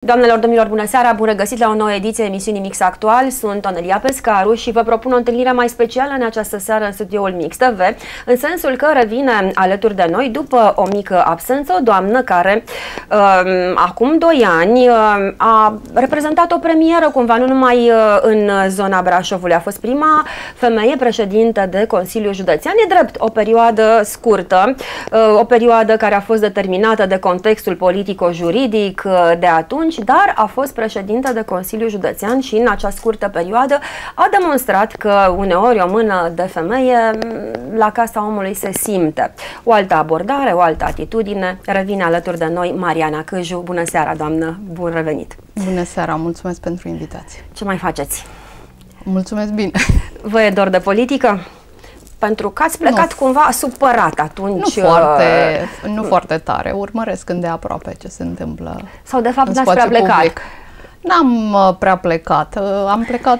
Doamnelor, domnilor, bună seara! Bun regăsit la o nouă ediție a emisiunii Mix Actual. Sunt Onelia Pescaru și vă propun o întâlnire mai specială în această seară în studioul Mix TV, în sensul că revine alături de noi, după o mică absență, o doamnă care acum 2 ani a reprezentat o premieră cumva, nu numai în zona Brașovului. A fost prima femeie președintă de Consiliul Județean. E drept, o perioadă scurtă, o perioadă care a fost determinată de contextul politico-juridic de atunci, dar a fost președintă de Consiliul Județean și în acea scurtă perioadă a demonstrat că uneori o mână de femeie la casa omului se simte. O altă abordare, o altă atitudine. Revine alături de noi Mariana Câju. Bună seara, doamnă! Bun revenit! Bună seara! Mulțumesc pentru invitație! Ce mai faceți? Mulțumesc bine! Vă e dor de politică? Pentru că ați plecat cumva supărat atunci. Nu foarte tare. Urmăresc îndeaproape ce se întâmplă. Sau de fapt n-ați prea plecat? N-am prea plecat. Am plecat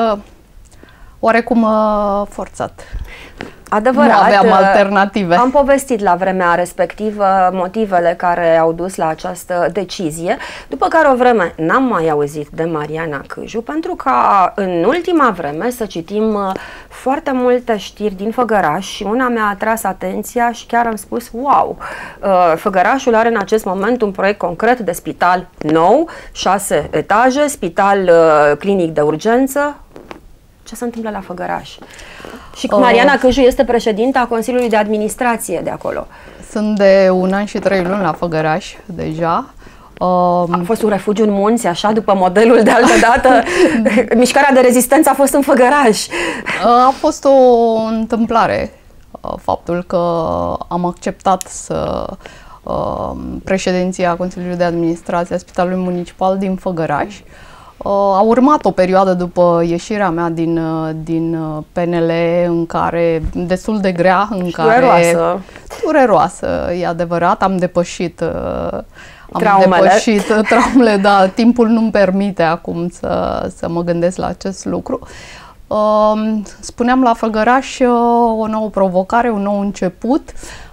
oarecum forțat. Adevărat, nu aveam alternative. Am povestit la vremea respectivă motivele care au dus la această decizie, după care o vreme n-am mai auzit de Mariana Câju, pentru că în ultima vreme să citim foarte multe știri din Făgăraș și una mi-a atras atenția și chiar am spus, wow, Făgărașul are în acest moment un proiect concret de spital nou, 6 etaje, spital clinic de urgență. Ce se întâmplă la Făgăraș? Și Mariana Câju este președinta Consiliului de Administrație de acolo. Sunt de 1 an și 3 luni la Făgăraș deja. A fost un refugiu în munți, așa, după modelul de altă dată? Mișcarea de rezistență a fost în Făgăraș. A fost o întâmplare faptul că am acceptat să președinția Consiliului de Administrație a Spitalului Municipal din Făgăraș. A urmat o perioadă după ieșirea mea din PNL în care, destul de grea, în care dureroasă, e adevărat, am depășit traumele, dar timpul nu-mi permite acum să mă gândesc la acest lucru. Spuneam la Făgăraș, o nouă provocare, un nou început.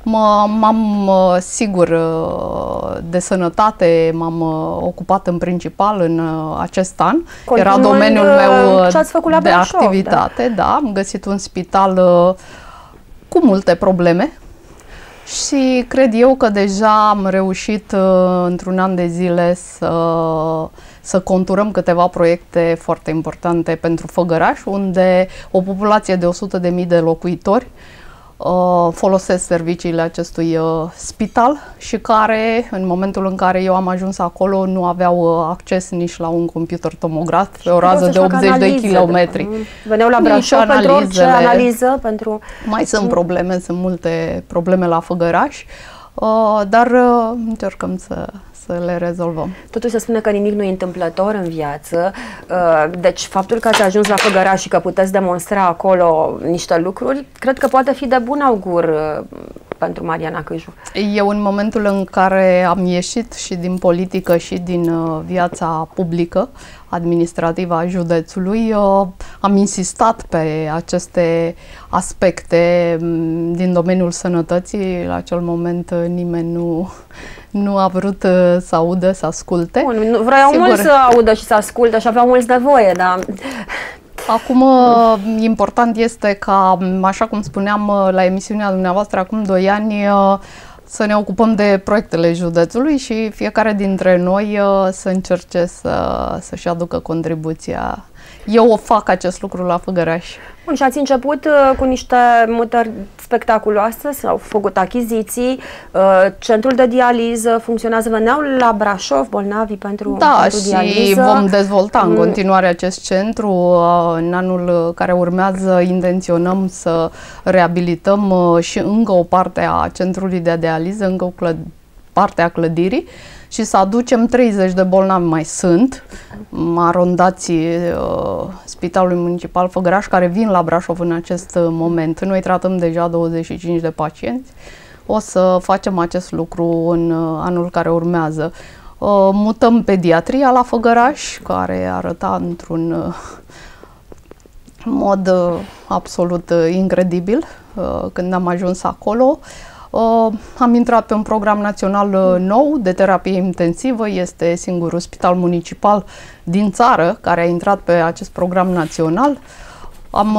Sigur, de sănătate m-am ocupat în principal în acest an. Era domeniul meu de activitate, da. Am găsit un spital cu multe probleme și cred eu că deja am reușit într-un an de zile să conturăm câteva proiecte foarte importante pentru Făgăraș, unde o populație de 100.000 de locuitori folosesc serviciile acestui spital și care, în momentul în care eu am ajuns acolo, nu aveau acces nici la un computer tomograf pe o rază de 80 de kilometri. Veneau la Brașov pentru orice analiză? Mai sunt probleme, sunt multe probleme la Făgăraș, dar încercăm să le rezolvăm. Totuși se spune că nimic nu e întâmplător în viață, deci faptul că ați ajuns la Făgăraș și că puteți demonstra acolo niște lucruri, cred că poate fi de bun augur pentru Mariana Câju. Eu, în momentul în care am ieșit și din politică și din viața publică administrativă a județului, am insistat pe aceste aspecte din domeniul sănătății. La acel moment nimeni nu a vrut să audă, să asculte. Bun, vreau mulți să audă și să asculte și aveau mulți nevoie, dar... Acum, important este ca, așa cum spuneam la emisiunea dumneavoastră acum 2 ani, să ne ocupăm de proiectele județului și fiecare dintre noi să încerce să-și aducă contribuția. Eu fac acest lucru la Făgăraș. Bun, și ați început cu niște mutări spectaculoase, s-au făcut achiziții, centrul de dializă funcționează, veneau la Brașov bolnavi pentru dializă. Și vom dezvolta în continuare acest centru. În anul care urmează intenționăm să reabilităm și încă o parte a centrului de dializă, încă o parte a clădirii, și să aducem 30 de bolnavi, mai sunt, arondații Spitalului Municipal Făgăraș, care vin la Brașov în acest moment. Noi tratăm deja 25 de pacienți. O să facem acest lucru în anul care urmează. Mutăm pediatria la Făgăraș, care arăta într-un mod absolut incredibil când am ajuns acolo. Am intrat pe un program național nou de terapie intensivă. Este singurul spital municipal din țară care a intrat pe acest program național. Am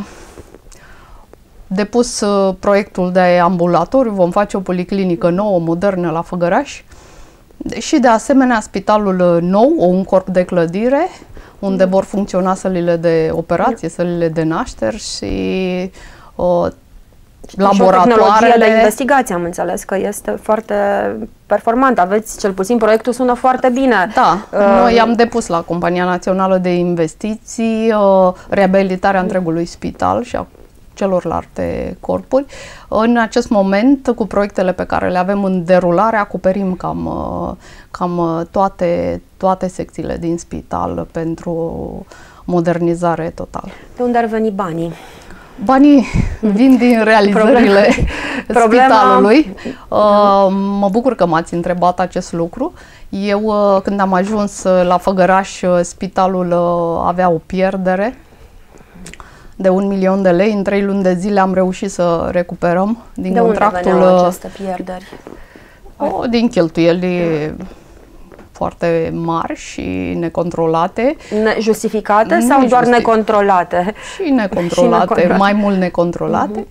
depus proiectul de ambulatoriu, vom face o policlinică nouă, modernă la Făgăraș și de asemenea spitalul nou, un corp de clădire unde vor funcționa sălile de operație, sălile de nașteri și laboratoarele. De investigație, am înțeles că este foarte performant. Aveți, cel puțin, proiectul sună foarte bine. Da, noi am depus la Compania Națională de Investiții reabilitarea întregului spital și a celorlalte corpuri. În acest moment, cu proiectele pe care le avem în derulare, acoperim cam toate secțiile din spital pentru modernizare totală. De unde ar veni banii? Banii vin din realizările spitalului. Mă bucur că m-ați întrebat acest lucru. Eu, când am ajuns la Făgăraș, spitalul avea o pierdere de 1 milion de lei. În 3 luni de zile am reușit să recuperăm din contractul. De unde veneau aceste pierderi? Din cheltuieli foarte mari și necontrolate. Justificate sau doar necontrolate? Și necontrolate, mai mult necontrolate.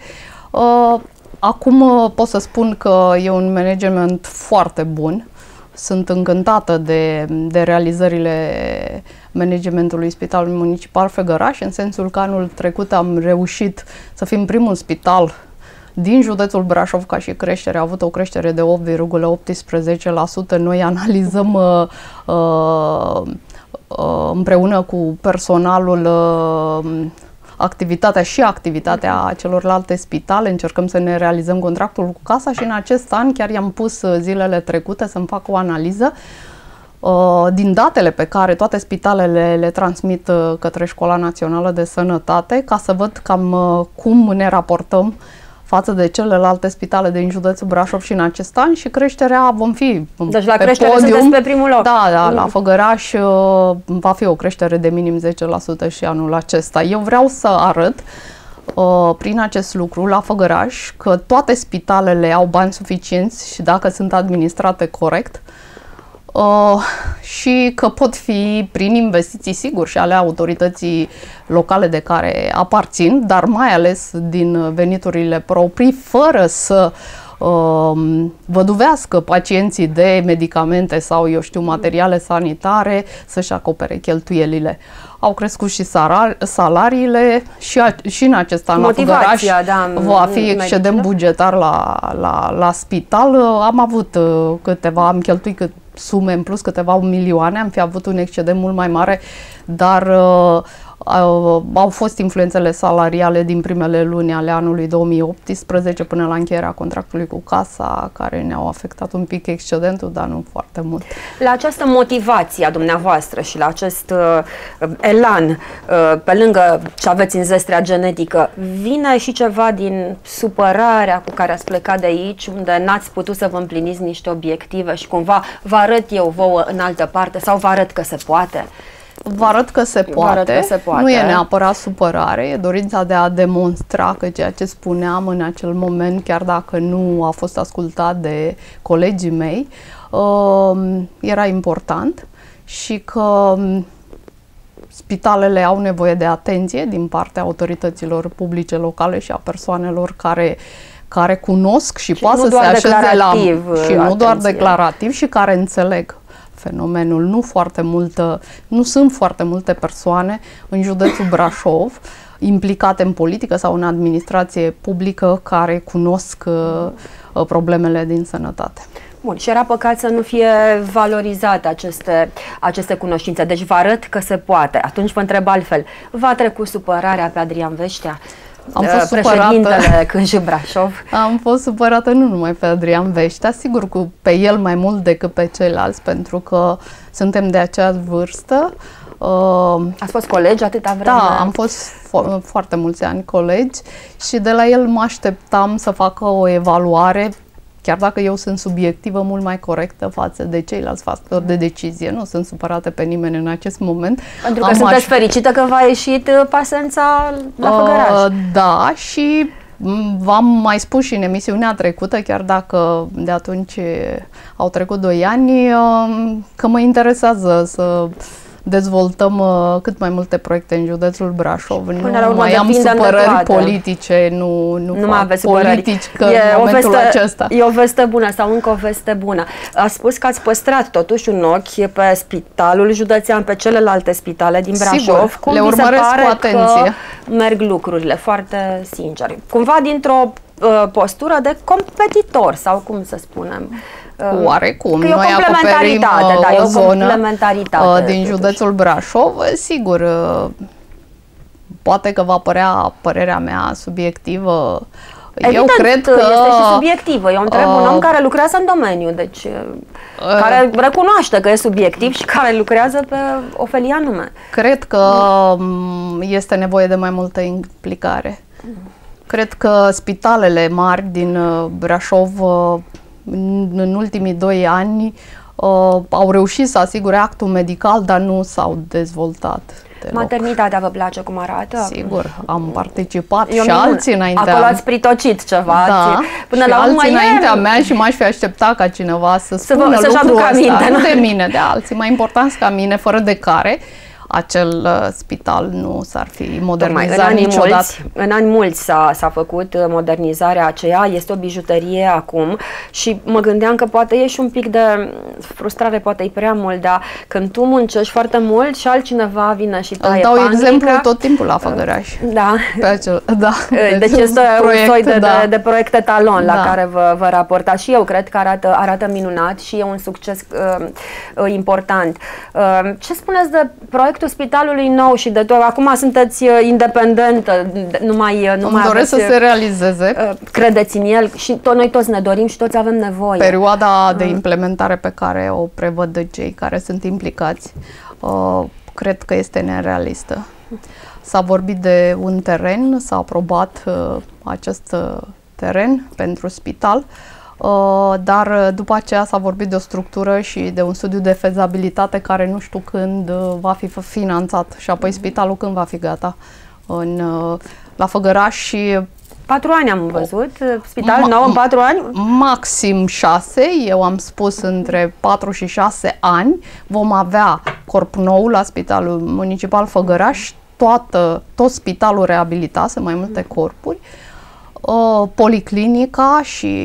Acum pot să spun că e un management foarte bun. Sunt încântată de realizările managementului Spitalului Municipal Făgăraș, în sensul că anul trecut am reușit să fim primul spital din județul Brașov ca și creștere. A avut o creștere de 8,18%. Noi analizăm împreună cu personalul activitatea celorlalte spitale, încercăm să ne realizăm contractul cu casa și în acest an chiar i-am pus zilele trecute să-mi fac o analiză din datele pe care toate spitalele le transmit către Școala Națională de Sănătate, ca să văd cam cum ne raportăm față de celelalte spitale din județul Brașov și în acest an și creșterea vom fi deci la creștere sunteți pe primul loc. Da, la Făgăraș va fi o creștere de minim 10% și anul acesta. Eu vreau să arăt prin acest lucru la Făgăraș că toate spitalele au bani suficienți și dacă sunt administrate corect, și că pot fi prin investiții, sigur, și ale autorității locale de care aparțin, dar mai ales din veniturile proprii, fără să văduvească pacienții de medicamente sau, eu știu, materiale sanitare, să-și acopere cheltuielile. Au crescut și salariile și în acest an motivația, va fi excedent bugetar la spital. Am avut am cheltuit sume în plus, câteva milioane, am fi avut un excedent mult mai mare, dar au fost influențele salariale din primele luni ale anului 2018 până la încheierea contractului cu casa, care ne-au afectat un pic excedentul, dar nu foarte mult. La această motivație a dumneavoastră și la acest elan, pe lângă ce aveți în zestrea genetică, vine și ceva din supărarea cu care ați plecat de aici, unde n-ați putut să vă împliniți niște obiective și cumva vă arăt eu vouă în altă parte sau vă arăt că se poate? Vă arăt că se poate. Nu e neapărat supărare, e dorința de a demonstra că ceea ce spuneam în acel moment, chiar dacă nu a fost ascultat de colegii mei, era important și că spitalele au nevoie de atenție din partea autorităților publice locale și a persoanelor care cunosc și poate să se așeze și nu doar declarativ și care înțeleg fenomenul. Nu sunt foarte multe persoane în județul Brașov implicate în politică sau în administrație publică care cunosc problemele din sănătate. Bun, și era păcat să nu fie valorizate aceste cunoștințe. Deci vă arăt că se poate. Atunci vă întreb altfel. V-a trecut supărarea pe Adrian Veștea? Am fost președintele CNJ Brașov. Am fost supărată nu numai pe Adrian Veștea, sigur pe el mai mult decât pe ceilalți, pentru că suntem de aceeași vârstă. Ați fost colegi atâta vreme? Da, am fost foarte mulți ani colegi și de la el mă așteptam să facă o evaluare, chiar dacă eu sunt subiectivă, mult mai corectă față de ceilalți factori de decizie. Nu sunt supărată pe nimeni în acest moment. Pentru că sunteți fericită că v-a ieșit Pasența la Făgăraș. Da, și V-am mai spus și în emisiunea trecută, chiar dacă de atunci au trecut 2 ani, că mă interesează să dezvoltăm cât mai multe proiecte în județul Brașov. Nu mai am supărări politice, nu mai aveți politici că în momentul acesta. E o veste bună sau încă o veste bună. Ați spus că ați păstrat totuși un ochi pe spitalul județean, pe celelalte spitale din Brașov. Sigur, cum le urmăresc cu atenție. Merg lucrurile, foarte sincer. Cumva dintr-o postură de competitor sau cum să spunem. Oarecum, noi acoperim o zonă din județul Brașov. Sigur, poate că va părea părerea mea subiectivă. Evident, eu cred că este și subiectivă. Eu întreb un om care lucrează în domeniu, deci care recunoaște că e subiectiv și care lucrează pe o felie anume. Cred că este nevoie de mai multă implicare. Cred că spitalele mari din Brașov în ultimii 2 ani au reușit să asigure actul medical, dar nu s-au dezvoltat deloc. Maternitatea vă place cum arată? Sigur, am participat și alții înaintea. Acolo ați pritocit ceva. Da, până și la alții înaintea mea și m-aș fi așteptat ca cineva să spună lucrul ăsta. Nu de mine, de alții, mai importanți ca mine, fără de care acel spital nu s-ar fi modernizat niciodată. În ani mulți s-a făcut modernizarea aceea, este o bijuterie acum și mă gândeam că poate e și un pic de frustrare, poate e prea mult, dar când tu muncești foarte mult și altcineva vine și taie panica. Îmi dau exemplu tot timpul la Făgăraș. Da. Pe acel, da. Deci este un soi de proiecte talon la care vă raportați și eu cred că arată minunat și e un succes important. Ce spuneți de proiectul spitalului nou și de tot? Acum sunteți independentă, nu mai doresc să se realizeze. Credeți în el și noi toți ne dorim și toți avem nevoie. Perioada de implementare pe care o prevăd cei care sunt implicați, cred că este nerealistă. S-a vorbit de un teren, s-a aprobat acest teren pentru spital, dar după aceea s-a vorbit de o structură și de un studiu de fezabilitate care nu știu când va fi finanțat și apoi spitalul când va fi gata. La Făgăraș și 4 ani am văzut, spital nou în 4 ani? Maxim 6, eu am spus între 4 și 6 ani vom avea corp nou la Spitalul Municipal Făgăraș, tot spitalul reabilitat, sunt mai multe corpuri, policlinica și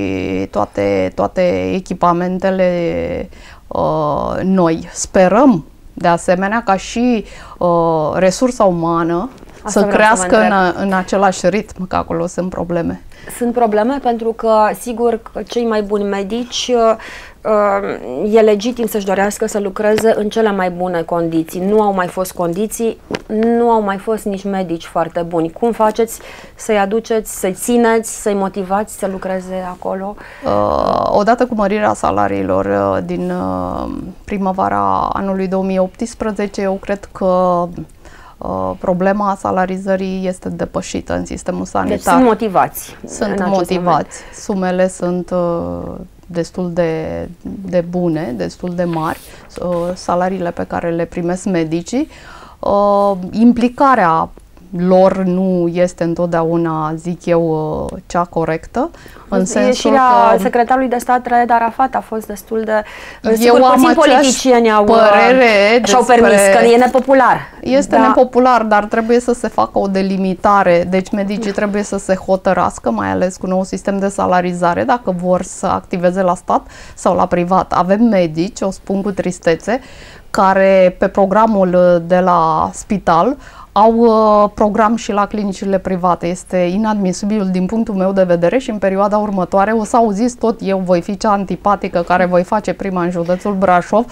toate echipamentele noi. Sperăm de asemenea ca și resursa umană să crească în același ritm, că acolo sunt probleme. Sunt probleme pentru că, sigur, cei mai buni medici e legitim să-și dorească să lucreze în cele mai bune condiții. Nu au mai fost condiții, nu au mai fost nici medici foarte buni. Cum faceți să-i aduceți, să-i țineți, să-i motivați să lucreze acolo? Odată cu mărirea salariilor din primăvara anului 2018, eu cred că problema salarizării este depășită în sistemul sanitar. Deci sunt motivați. Sunt motivați. Sumele sunt destul de bune, destul de mari, salariile pe care le primesc medicii. Implicarea lor nu este întotdeauna, zic eu, cea corectă. În sensul ieșirea secretarului de stat Raed Arafat a fost destul de... Eu am politicieni și-au permis, că e nepopular. Este nepopular, dar trebuie să se facă o delimitare. Deci medicii trebuie să se hotărască, mai ales cu nou sistem de salarizare, dacă vor să activeze la stat sau la privat. Avem medici, o spun cu tristețe, care pe programul de la spital au program și la clinicile private. Este inadmisibil din punctul meu de vedere și în perioada următoare o să auziți tot eu, voi fi cea antipatică care voi face prima în județul Brașov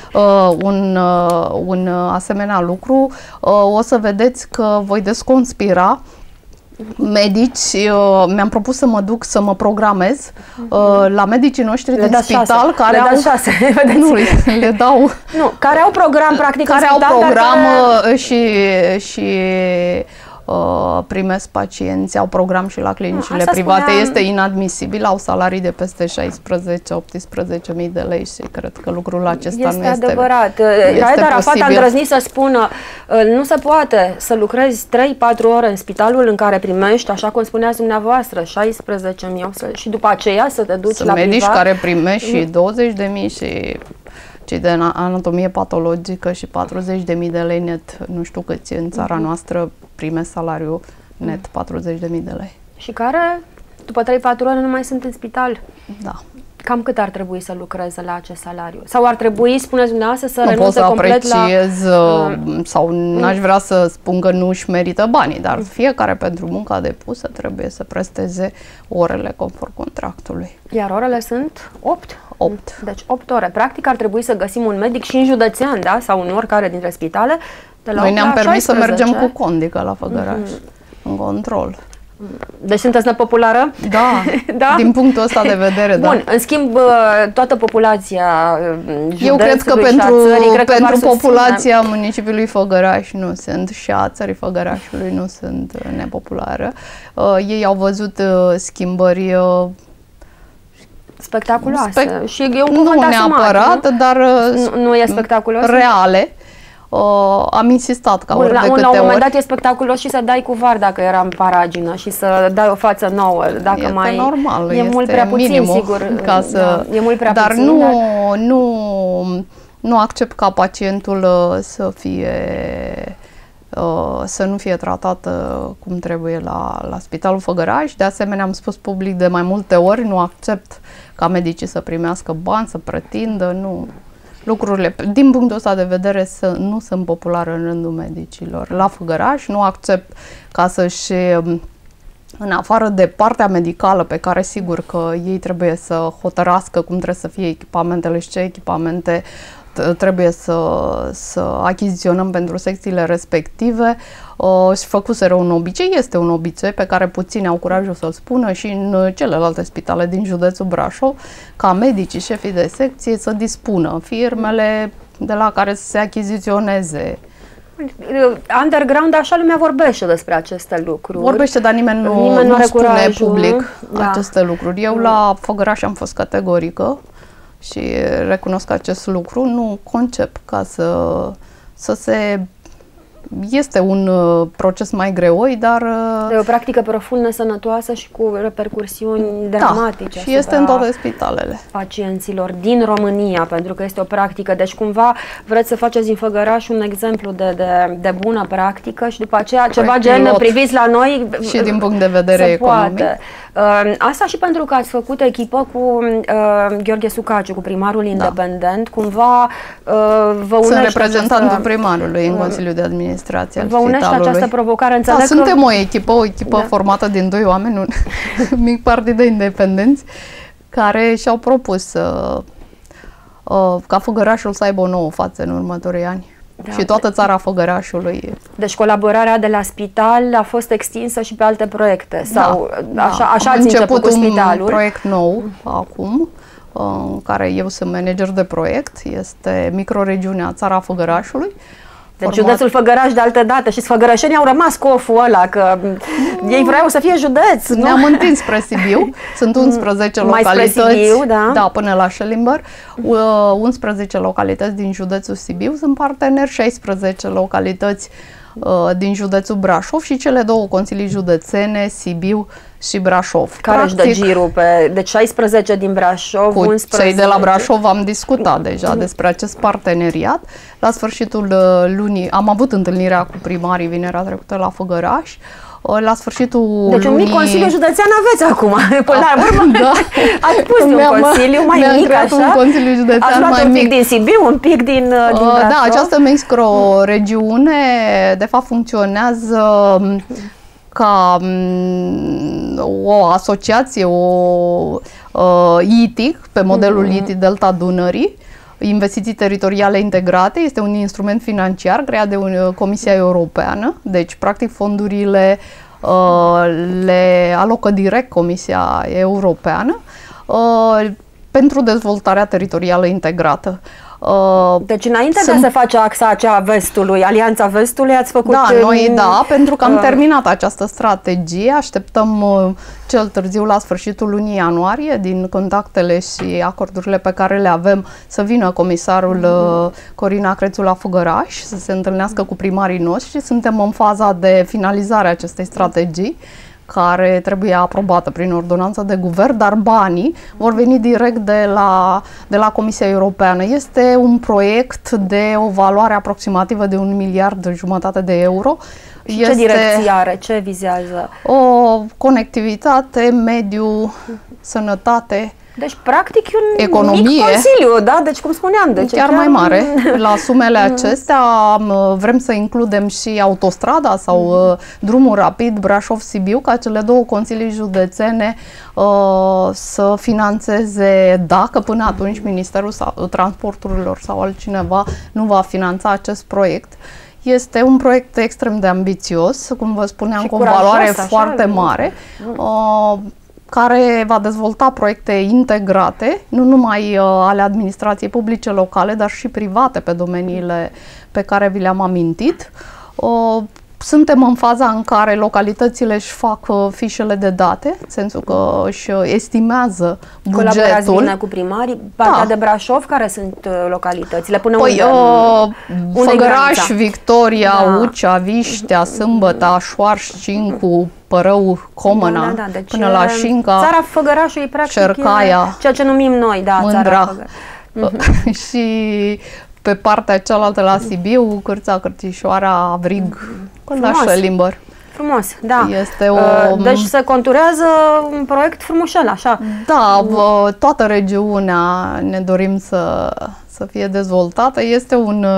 un asemenea lucru. O să vedeți că voi desconspira medici. Mi-am propus să mă duc să mă programez la medicii noștri din spital care au 6. Nu, le dau. Nu, care au program practic care în spital, au program și primesc pacienți, au program și la clinicile private, este inadmisibil, au salarii de peste 16-18.000 de lei și cred că lucrul acesta nu este adevărat. Raed Arafat a îndrăznit să spună nu se poate să lucrezi 3-4 ore în spitalul în care primești, așa cum spuneați dumneavoastră, 16.000 și după aceea să te duci la medici privat. Care primești și 20.000 și cei de anatomie patologică și 40.000 de lei net. Nu știu câți în țara noastră primesc salariul net 40.000 de lei. Și care după 3-4 ore nu mai sunt în spital. Da. Cam cât ar trebui să lucreze la acest salariu? Sau ar trebui, spuneți dumneavoastră, să renunțe complet la... Nu pot să apreciez sau n-aș vrea să spun că nu își merită banii, dar fiecare pentru munca depusă trebuie să presteze orele conform contractului. Iar orele sunt 8? 8. Deci 8 ore. Practic ar trebui să găsim un medic și în județean, da? Sau în oricare dintre spitale. Noi ne-am permis să mergem cu Condică la Făgăraș, în control. Deci sunteți nepopulară? Da, da, din punctul ăsta de vedere, da. Bun, în schimb, toată populația județului Eu cred că pentru populația municipiului Făgăraș nu sunt și a țării Făgărașului nu sunt nepopulară. Ei au văzut schimbări spectaculoase. Și eu nu neapărat, dar nu e spectaculos? Reale. Am insistat ca ori de câte ori. La un moment dat e spectaculos și să dai cu var dacă era în paragină și să dai o față nouă. Dacă este mai normal, e mult prea puțin, minimul, sigur. Ca să, da, e mult prea dar puțin. Nu accept ca pacientul să nu fie tratat cum trebuie la Spitalul Făgăraș. De asemenea, am spus public de mai multe ori, nu accept ca medicii să primească bani, să pretindă, nu. Lucrurile, din punctul ăsta de vedere, nu sunt populare în rândul medicilor. La Făgăraș nu accept ca să-și, în afară de partea medicală pe care sigur că ei trebuie să hotărască cum trebuie să fie echipamentele și ce echipamente trebuie să achiziționăm pentru secțiile respective, și făcuseră un obicei, este un obicei pe care puțini au curajul să-l spună și în celelalte spitale din județul Brașov, ca medicii, șefii de secție să dispună firmele de la care să se achiziționeze. Underground, așa lumea vorbește despre aceste lucruri. Vorbește, dar nimeni nu spune public aceste lucruri. Eu la Făgăraș am fost categorică și recunosc acest lucru. Nu concep ca să se... Este un proces mai greoi, dar... E o practică profund nesănătoasă și cu repercursiuni dramatice. Și este în toate spitalele. Pacienților din România, pentru că este o practică. Deci cumva vreți să faceți din Făgăraș un exemplu de bună practică și după aceea ceva gen priviți la noi și din punct de vedere economic. Asta și pentru că ați făcut echipă cu Gheorghe Sucaciu, cu primarul independent, cumva vă unește. Sunt reprezentantul primarului în Consiliul de Administrație. Vă unește această provocare, înțeleg că... Suntem o echipă formată din 2 oameni, un mic partid de independenți, care și-au propus ca Făgărașul să aibă o nouă față în următorii ani. Da. Și toată țara Făgărașului. Deci colaborarea de la spital a fost extinsă și pe alte proiecte? Sau așa ați început cu spitalul? Un proiect nou acum, în care eu sunt manager de proiect, este microregiunea Țara Făgărașului. Deci județul Făgăraș de altă dată și sfăgărășenii au rămas cu oful ăla, că ei vreau să fie județ. Ne-am întins spre Sibiu, sunt 11 localități, Sibiu, da, până la Schellimber, 11 localități din județul Sibiu, sunt parteneri 16 localități din județul Brașov și cele 2 consilii județene, Sibiu și Brașov. Care își dă girul deci 16 din Brașov, cu 11... Cei de la Brașov am discutat deja despre acest parteneriat. La sfârșitul lunii am avut întâlnirea cu primarii vinerea trecută la Făgăraș. La sfârșitul deci un mic consiliu județean aveți acum. Până la urmă, da. Ați pus un consiliu mai mic, așa? Un consiliu județean mai un pic din Sibiu, un pic din Brașov. Da, această microregiune de fapt funcționează ca o asociație, ITIC, pe modelul ITIC Delta Dunării, investiții teritoriale integrate, este un instrument financiar creat de Comisia Europeană, deci practic fondurile le alocă direct Comisia Europeană pentru dezvoltarea teritorială integrată. Deci înainte de a se face axa aceea vestului, Alianța Vestului, ați făcut... Da, noi pentru că am terminat această strategie, așteptăm cel târziu la sfârșitul lunii ianuarie, din contactele și acordurile pe care le avem, să vină comisarul Corina Crețu la Făgăraș, să se întâlnească cu primarii noștri. Suntem în faza de finalizare a acestei strategii, care trebuie aprobată prin ordonanță de guvern, dar banii vor veni direct de la Comisia Europeană. Este un proiect de o valoare aproximativă de 1,5 miliarde de euro. Și ce direcție are? Ce vizează? O conectivitate, mediu, sănătate. Deci, practic, e un economie, mic consiliu, da? Deci, cum spuneam, deci chiar mai mare. La sumele acestea vrem să includem și autostrada sau drumul rapid Brașov-Sibiu, ca cele două consilii județene să finanțeze, dacă până atunci Ministerul Transporturilor sau altcineva nu va finanța acest proiect. Este un proiect extrem de ambițios, cum vă spuneam, cu o valoare foarte mare, care va dezvolta proiecte integrate, nu numai ale administrației publice locale, dar și private pe domeniile pe care vi le-am amintit. Suntem în faza în care localitățile își fac fișele de date, în sensul că își estimează bugetul. Colaborați bine cu primarii? Partea de Brașov, care sunt localitățile? Până Făgăraș, Victoria, Ucea, Viștea, Sâmbăta, Șoarș, Cincu, Părău, Comăna, deci, până la Șinca, țara Făgărașului, practic, Cercaia, ceea ce numim noi, Mândra. Și pe partea cealaltă la Sibiu, Cârța, Cârțișoara, Avrig, până la Șelimbăr. Frumos, da. Este deci se conturează un proiect frumușel, așa. Da, toată regiunea ne dorim să fie dezvoltată. Este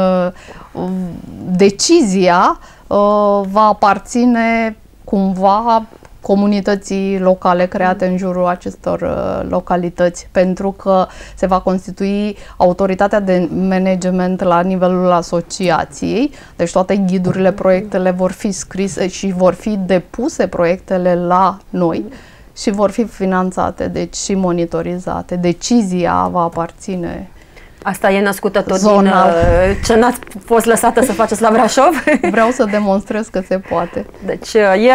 decizia va aparține cumva comunității locale create în jurul acestor localități, pentru că se va constitui autoritatea de management la nivelul asociației, deci toate ghidurile, proiectele vor fi scrise și vor fi depuse proiectele la noi și vor fi finanțate, deci și monitorizate. Decizia va aparține. Asta e născută tot din ce n-ați fost lăsată să faceți la Brașov? Vreau să demonstrez că se poate. Deci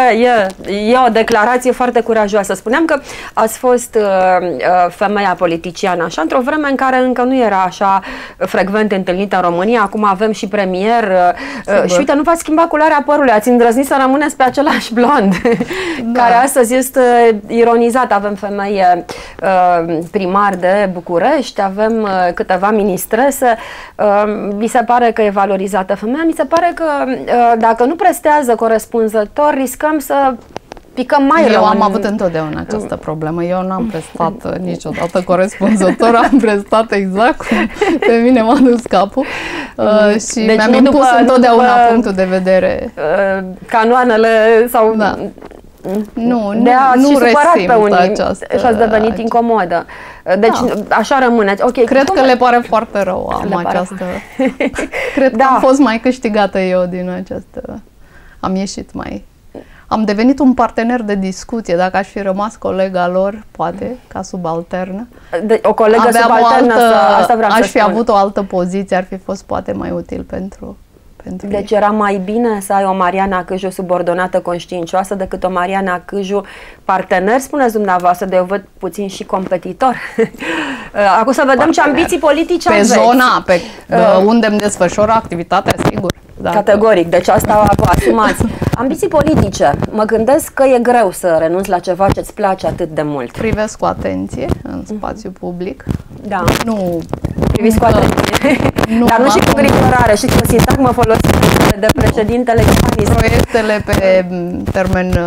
e o declarație foarte curajoasă. Spuneam că ați fost femeia politiciană, așa, într-o vreme în care încă nu era așa frecvent întâlnită în România. Acum avem și premier. Și uite, nu v-ați schimbat culoarea părului, ați îndrăznit să rămâneți pe același blond, care astăzi este ironizat. Avem femeie primar de București, avem câteva ministrese. Mi se pare că e valorizată femeia. Mi se pare că dacă nu prestează corespunzător, riscăm să picăm mai rău. Eu am avut întotdeauna această problemă. Eu n-am prestat niciodată corespunzător, am prestat exact cum pe mine m-a dus capul. Și deci mi-am impus întotdeauna punctul de vedere. Canoanele sau... Da. Nu supărat pe unii această și ați devenit incomodă. Deci așa rămâneți. Okay, cred că le pare foarte rău această... Cred că am fost mai câștigată eu din această... Am ieșit mai... Am devenit un partener de discuție. Dacă aș fi rămas colega lor, poate, ca subalternă. O colegă subalternă, asta vreau să aș fi avut o altă poziție, ar fi fost poate mai util pentru deci era mai bine să ai o Mariana Câju subordonată conștiincioasă decât o Mariana Câju partener, spuneți dumneavoastră, de eu văd puțin și competitor. Acum să vedem ce ambiții politice aveți. Pe zona unde îmi desfășor activitatea, sigur. Categoric, deci asta vă asumați. Ambiții politice. Mă gândesc că e greu să renunți la ceva ce îți place atât de mult. Privesc cu atenție în spațiu public. Da. Nu priviți cu atenție. Dar nu și cu îngrijorare, și cu sintagmă folosită de președintele Iohannis. Proiectele pe termen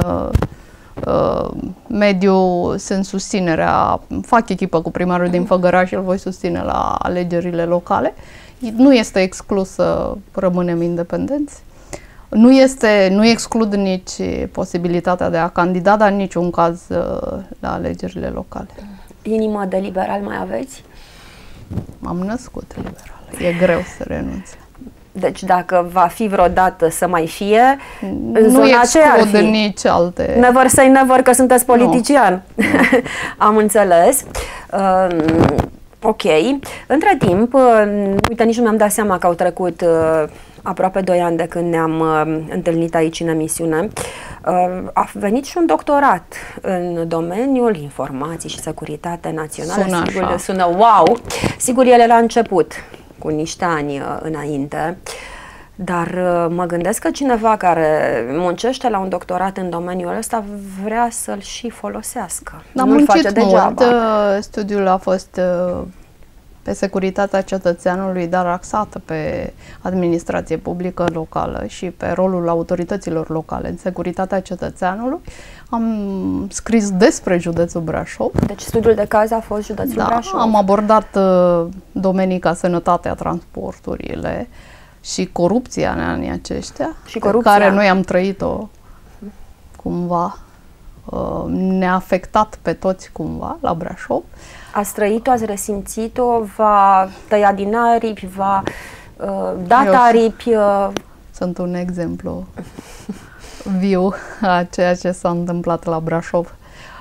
mediu sunt susținerea. Fac echipă cu primarul din Făgăraș și îl voi susține la alegerile locale. Nu este exclus să rămânem independenți. Nu exclud nici posibilitatea de a candida, dar în niciun caz la alegerile locale. Inimă de liberal mai aveți? M-am născut liberal. E greu să renunț. Deci dacă va fi vreodată să mai fie, în nu zona aceea ar fi. Nici alte... Never say never, că sunteți politician. Am înțeles. Ok. Între timp, uite, nici nu mi-am dat seama că au trecut aproape 2 ani de când ne-am întâlnit aici în emisiune. A venit și un doctorat în domeniul informații și securitate națională. Sună sigur, așa. Sună wow! Sigur, ele la început, cu niște ani înainte. Dar mă gândesc că cineva care muncește la un doctorat în domeniul ăsta vrea să-l și folosească. Am muncit mult. Studiul a fost pe securitatea cetățeanului, dar axată pe administrație publică locală și pe rolul autorităților locale în securitatea cetățeanului. Am scris despre județul Brașov. Deci studiul de caz a fost județul Brașov. Am abordat domenii ca sănătatea, transporturile și corupția în anii aceștia, și corupția, care noi am trăit-o cumva, ne-a afectat pe toți cumva la Brașov. Ați trăit-o, ați resimțit-o, va tăia din aripi, va da aripi? Sunt un exemplu viu a ceea ce s-a întâmplat la Brașov.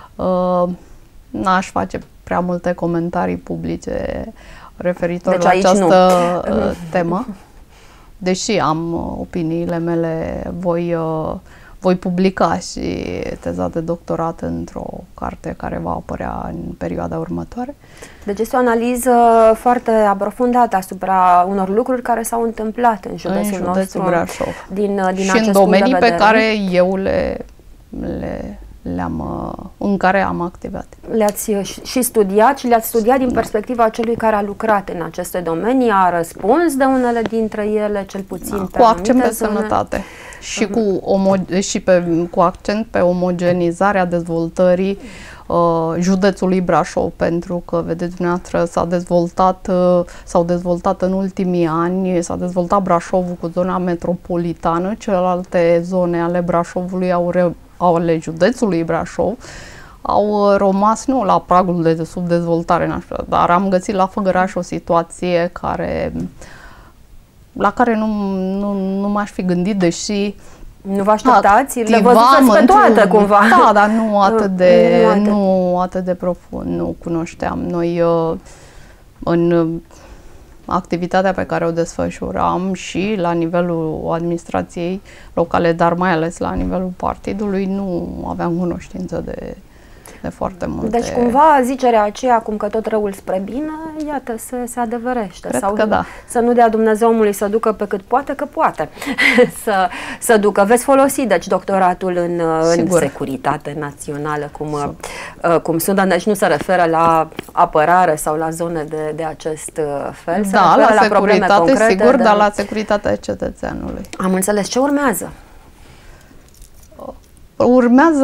N-aș face prea multe comentarii publice referitor la această temă. Deși am opiniile mele, voi publica și teza de doctorat într-o carte care va apărea în perioada următoare. Deci este o analiză foarte aprofundată asupra unor lucruri care s-au întâmplat în județul nostru, Brașov. Din și în domenii pe care eu în care am activat. Le-ați și studiat și le-ați studiat din perspectiva celui care a lucrat în aceste domenii, a răspuns de unele dintre ele, cel puțin pe cu accent pe sănătate și cu accent pe omogenizarea dezvoltării județului Brașov, pentru că, vedeți dumneavoastră, s-au dezvoltat în ultimii ani, s-a dezvoltat Brașovul cu zona metropolitană, celelalte zone ale Brașovului ale județului Brașov au rămas nu la pragul de subdezvoltare, dar am găsit la Făgăraș o situație la care nu m-aș fi gândit, deși nu vă așteptați? Le văzuți pe toate cumva. Da, dar nu atât de profund, nu cunoșteam. Noi în activitatea pe care o desfășuram și la nivelul administrației locale, dar mai ales la nivelul partidului, nu aveam cunoștință de foarte multe. Deci cumva zicerea aceea, cum că tot răul spre bine, iată, se adeverește. Cred că da. Să nu dea Dumnezeu omului să ducă pe cât poate, că poate să ducă. Veți folosi, deci, doctoratul în securitate națională, cum sunt, deci nu se referă la apărare sau la zone de acest fel, se referă la probleme concrete. Sigur, dar la securitatea cetățeanului. Am înțeles. Ce urmează? Urmează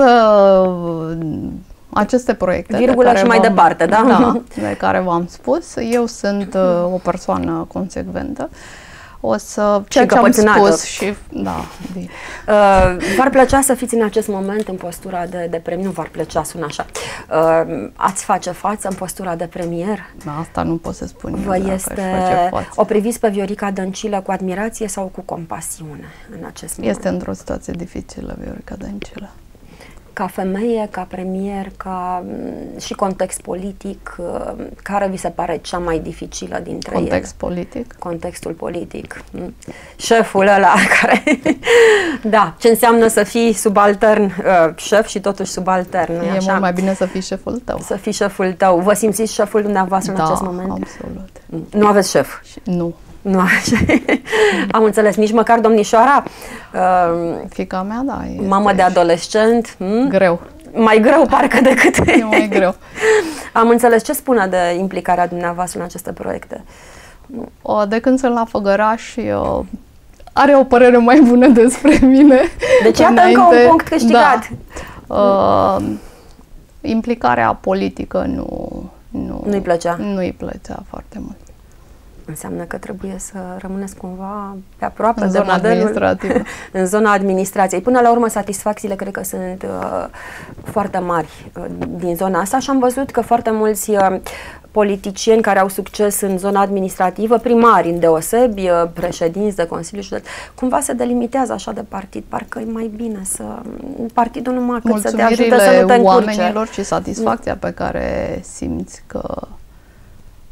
aceste proiecte virgulă și mai departe, da? Da, de care v-am spus. Eu sunt o persoană consecventă. O să ce am spus și da. V-ar plăcea să fiți în acest moment în postura de premier? Nu v-ar plăcea, sună așa. Ați face față în postura de premier? Da, asta nu pot să spun. O priviți pe Viorica Dăncilă cu admirație sau cu compasiune în acest moment? Este într-o situație dificilă, Viorica Dăncilă. Ca femeie, ca premier, ca și context politic, care vi se pare cea mai dificilă dintre ele? Context politic? Contextul politic. Șeful ăla care... Da, ce înseamnă să fii subaltern, șef și totuși subaltern, nu-i așa? E mult mai bine să fii șeful tău. Să fii șeful tău. Vă simțiți șeful dumneavoastră în acest moment? Da, absolut. Nu aveți șef? Nu. Nu așa. Am înțeles, nici măcar domnișoara? Fiica mea, da. Mamă de adolescent? Greu. Mai greu parcă decât... E mai greu. Am înțeles. Ce spune de implicarea dumneavoastră în aceste proiecte? De când sunt la Făgăraș, are o părere mai bună despre mine. Deci iată încă un punct câștigat. Da. Implicarea politică nu-i plăcea? Nu-i plăcea foarte mult. Înseamnă că trebuie să rămâneți cumva pe aproape în zona administrativă. În zona administrației. Până la urmă, satisfacțiile cred că sunt foarte mari din zona asta și am văzut că foarte mulți politicieni care au succes în zona administrativă, primari îndeosebi, președinți de Consiliu Județ, cumva se delimitează așa de partid. Parcă e mai bine să... Partidul numai cât să te ajute să nu te încurce. Oamenilor și satisfacția pe care simți că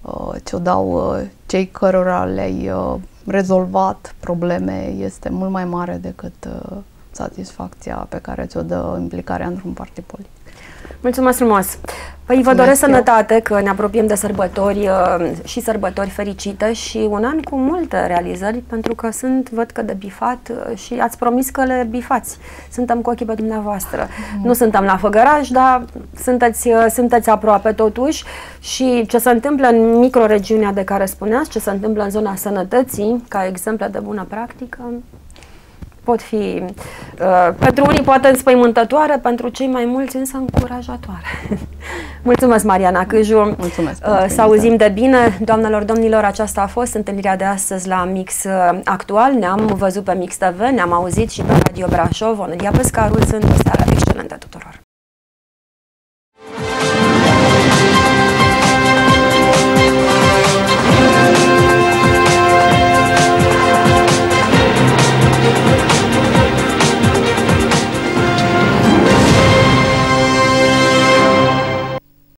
ți-o dau cei cărora le-ai rezolvat probleme este mult mai mare decât satisfacția pe care ți-o dă implicarea într-un partid politic. Mulțumesc frumos! Păi vă doresc sănătate, că ne apropiem de sărbători și sărbători fericite și un an cu multe realizări, pentru că văd că de bifat și ați promis că le bifați. Suntem cu ochii pe dumneavoastră. Nu suntem la făgăraș, dar sunteți aproape totuși și ce se întâmplă în microregiunea de care spuneați, ce se întâmplă în zona sănătății, ca exemple de bună practică, pot fi, pentru unii poate înspăimântătoare, pentru cei mai mulți însă încurajatoare. Mulțumesc, Mariana Câju. Mulțumesc. Să auzim de bine. Doamnelor, domnilor, aceasta a fost întâlnirea de astăzi la Mix Actual. Ne-am văzut pe Mix TV, ne-am auzit și pe Radio Brașov. Onelia Pescaru, sunt o seară excelentă tuturor.